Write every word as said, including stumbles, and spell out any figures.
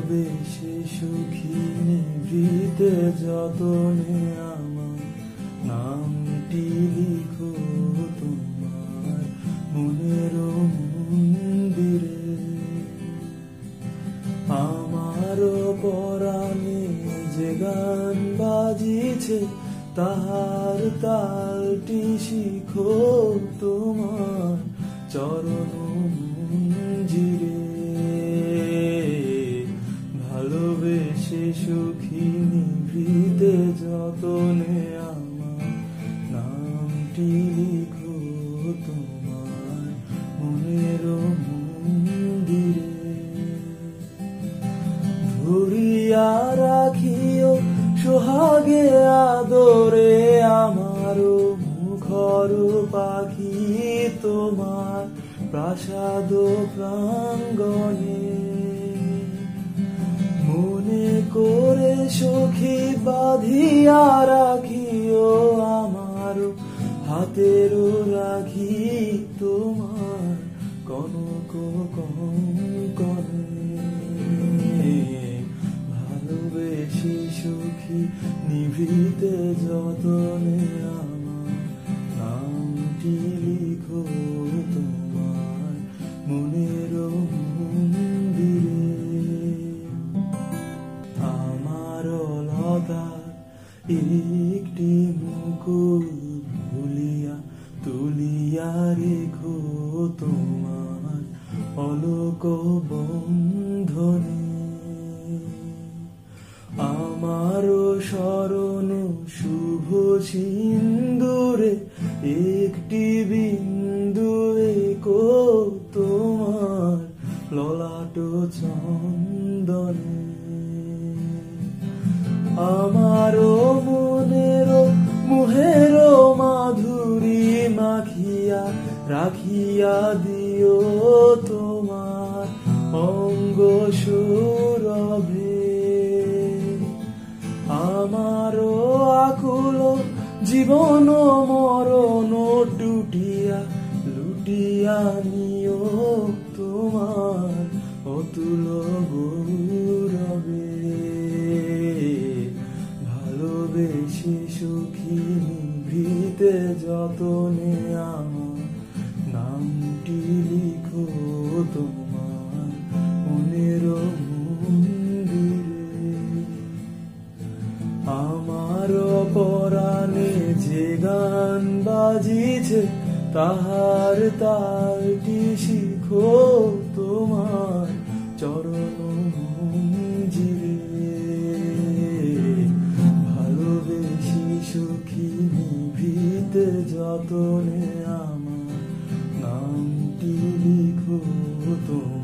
ভালোবেসে সুখী নিভৃতে যতনে আমার নামটি লিখো তোমার মনের মন্দিরে। আমারও পরাণে যে গান বাজিছে তাহার তালটি শিখো তোমার চরণ মঞ্জিরে। ভালোবেসে সুখী নিভৃতে যতনে আমার নামটি লিখো তোমার মনের মন্দিরে। ধরিয়া রাখিও সোহাগে আদরে আমারও মুখর পাখি তোমার প্রাসাদ প্রাঙ্গণে। মনে করে সখী বাঁধিয়া রাখিও আমারও হাতের রাখি তোমার কনক কঙ্কণে। ভালোবেসে সুখী নিভৃতে যতনে আমার নামটি লিখো তোমার মনের মন্দিরে। আমার লতার একটি মুকুল ভুলিয়া তুলিয়া রেখো তোমার অলোক বন্ধনে। আমারও শরণ শুভ সিন্দুরে একটি বিন্দু একো তোমার ললাট চন্দনে। আমারও মনের মোহের মাধুরী মাখিয়া রাখিয়া দিও তোমার অঙ্গ সৌরভে। আমারও আকুল জীবন মরণ টুটিয়া লুটিয়া নিও তোমার অতুল গৌরবে। ভালোবেসে সুখী নিভৃতে যতনে আমার নামটি লিখো তোমার মনের মন্দিরে। আমার পরাণে যে গান বাজিছে তাহার তালটি শিখো তোমার চরণ মঞ্জিরে। ভালোবেসে সুখী নিভৃতে যতনে আমার নামটি লিখো তোমার